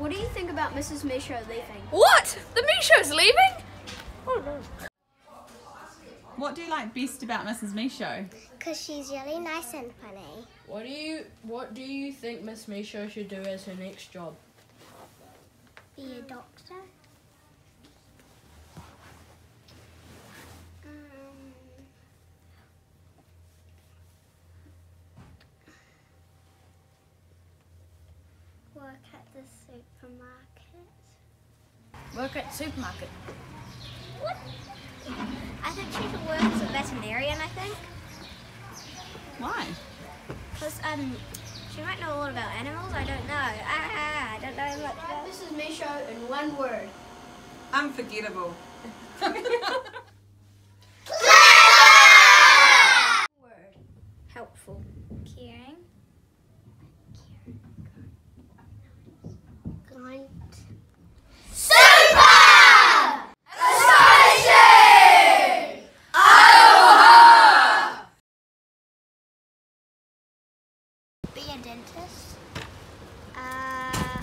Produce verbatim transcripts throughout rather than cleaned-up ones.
what do you think about Missus Misho leaving? What? The Misho's leaving? Oh no. What do you like best about Missus Misho? Because she's really nice and funny. What do you What do you think Miss Misho should do as her next job? Be a doctor. Um, work at the supermarket. Work at the supermarket. What? I think she could work as a veterinarian, I think. Why? Because um, she might know a lot about animals. I don't know. Ah, I don't know much about Missus Misho in one word. Unforgettable. Word. helpful. Caring. Kind. Be a dentist. Uh,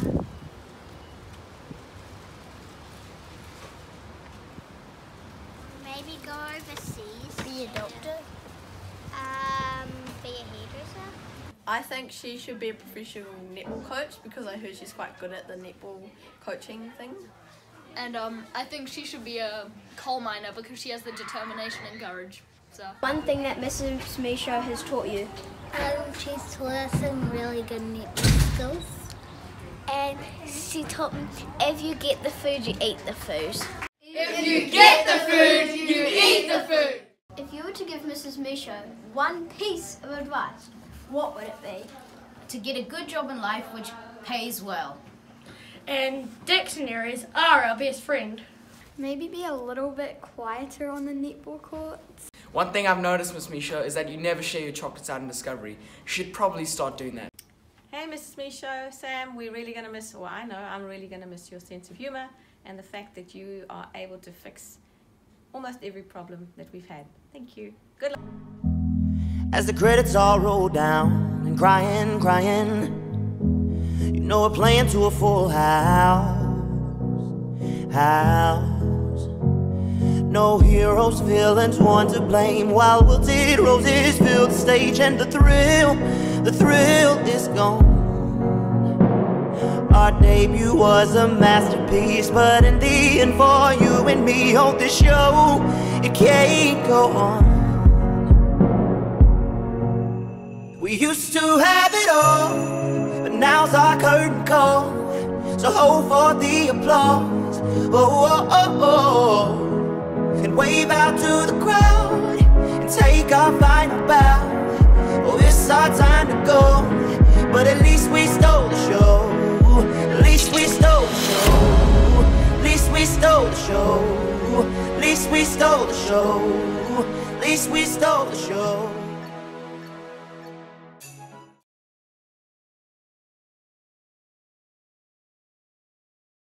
maybe go overseas. Be a doctor. Um, be a hairdresser. I think she should be a professional netball coach because I heard she's quite good at the netball coaching thing. And um, I think she should be a coal miner because she has the determination and courage. So. One thing that Missus Misho has taught you. Um, she's taught us some really good netball skills. And she taught me, if you get the food, you eat the food. If you get the food, you eat the food. If you were to give Missus Misho one piece of advice, what would it be? To get a good job in life which pays well. And dictionaries are our best friend. Maybe be a little bit quieter on the netball courts. One thing I've noticed, Miss Misho, is that you never share your chocolates out in Discovery. You should probably start doing that. Hey Missus Misho, Sam, we're really going to miss, well I know, I'm really going to miss your sense of humour and the fact that you are able to fix almost every problem that we've had. Thank you. Good luck. As the credits all roll down and crying, crying, you know we're playing to a full house, house. No heroes, villains, one to blame, while wilted roses fill the stage and the thrill, the thrill is gone. Our debut was a masterpiece, but in the end for you and me on this show, it can't go on. We used to have it all, but now's our curtain call. So hold for the applause, oh, oh, oh, oh. And wave out to the crowd and take our final bow. Oh, it's our time to go, but at least we stole the show. At least we stole the show. At least we stole the show. At least we stole the show. At least we stole the show.